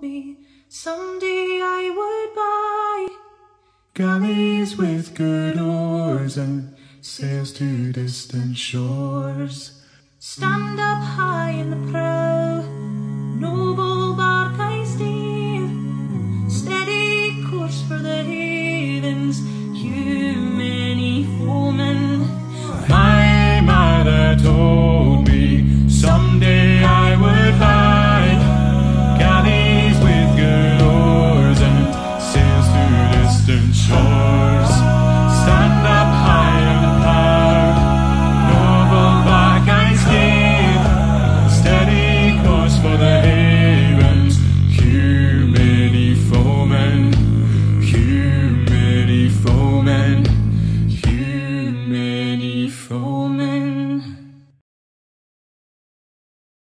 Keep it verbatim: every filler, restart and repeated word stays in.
me someday I would buy galleys with good oars and sails to distant shores. Stand up high in the prow